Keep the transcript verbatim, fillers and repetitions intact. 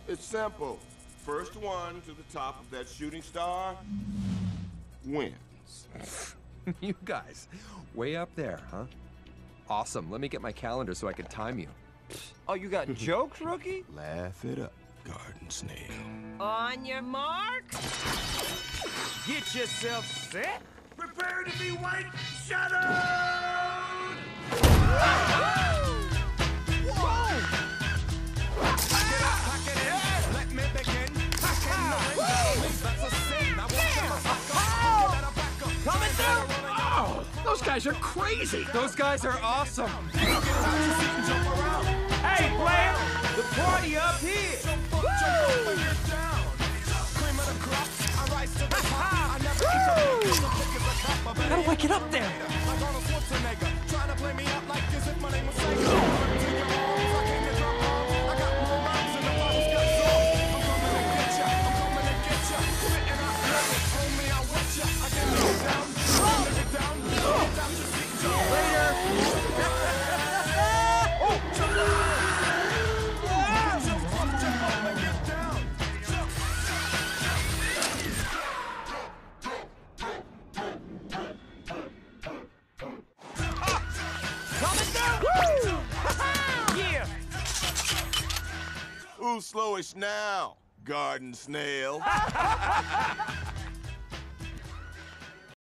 It's simple. First one to the top of that shooting star wins. You guys, way up there, huh? Awesome. Let me get my calendar so I can time you. Oh, you got jokes, rookie? Laugh it up, Garden Snail. On your mark. Get yourself set. Prepare to be white shadowed! Coming through! Oh, those guys are crazy. Those guys are awesome. Hey, player! The party up here! How do I get up there? Who's slowish now, Garden Snail?